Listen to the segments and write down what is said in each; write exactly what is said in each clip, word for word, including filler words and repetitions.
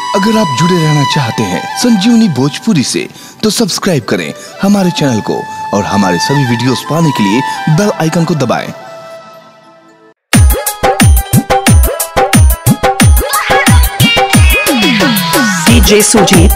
अगर आप जुड़े रहना चाहते हैं संजीवनी भोजपुरी से तो सब्सक्राइब करें हमारे चैनल को और हमारे सभी वीडियोस पाने के लिए बेल आइकन को दबाएं। डीजे सुजीत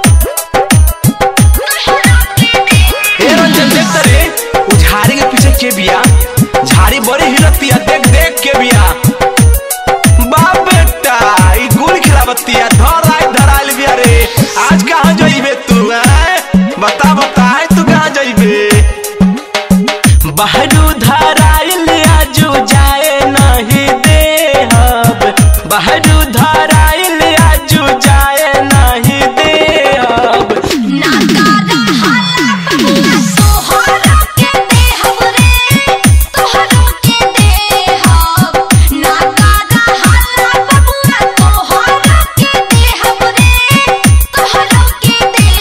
रंजन देख रे झाड़ी के पीछे के बिया झाड़ी बड़ी हिलतिया देख देख के बिया बाप बेटा ई गुल खिलावतिया धर आई धराइल बिया रे। आज कहां जाइबे तू हैं बता बता तू कहां जाइबे। बहरू धराइल आजू जाए नहीं देहब बहरू धराइल आजू जाए नहीं देहब ना कारा हाला बबुआ तोहरा के देहब रे तोहरा के देहब ना कारा हाला बबुआ तोहरा के देहब रे तोहरा के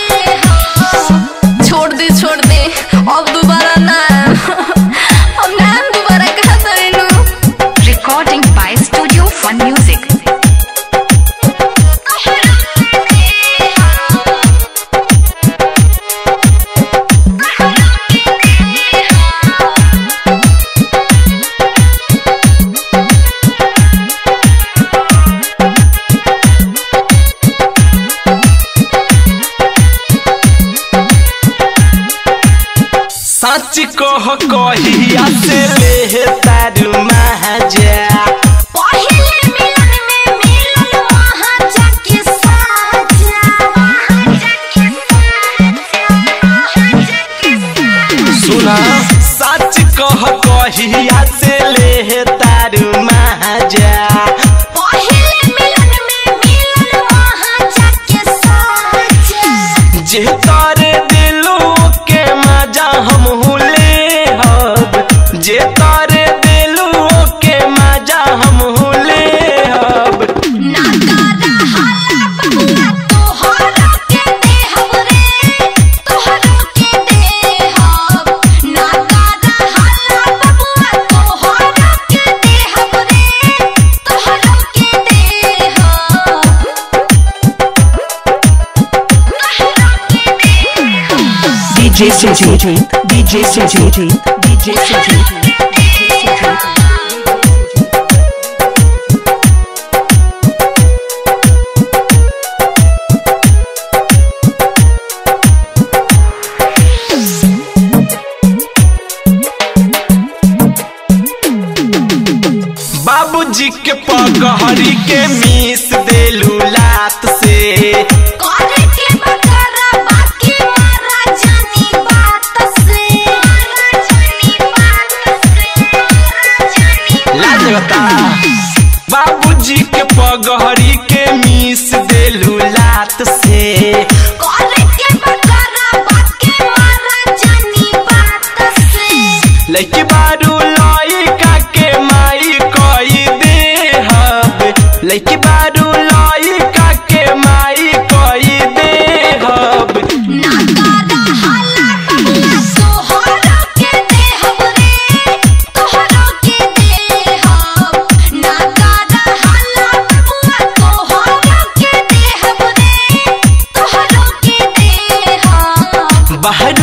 देहब। छोड़ दे छोड़ दे अब दोबारा ना हम ना दोबारा कहा तरेनु। Recording by studio fun music. सच कह कहिया से ले तारू महाजा पहिले मिलन में मिलन महाजा के साजा महाजा के साजा महाजा के साजा। सुना सच कह कहिया से ले तारू महाजा पहिले मिलन में मिलन महाजा के साजा। जे तारे दिलो के मजा हम हुले हब जे तारे दिलो के मजा हम हुले हब। ना कारा हाला बबुआ तोहरा के देहब रे तोहरा के देहब ना कारा हाला बबुआ तोहरा के देहब रे तोहरा के देहब तोहरा के देहब। DJ Sujeet DJ Sujeet DJ Sujeet बाबूजी के पगहरी के मीस देलू लात से करे के बकरा बाकी मारा जानी बात से मारा जानी बात से मारा जानी लाज बता बाबूजी के पगहरी के मीस देलू लात से करे के बकरा बाकी मारा जानी बात से। लइकी बारू लइका के माई कई देहब लइकी बारू लइका के माई कई देहब। ना कारा हाला बबुआ तोहरा के देहब रे तोहरा के देहब ना कारा हाला बबुआ तोहरा के देहब रे तोहरा के देहब। बाहर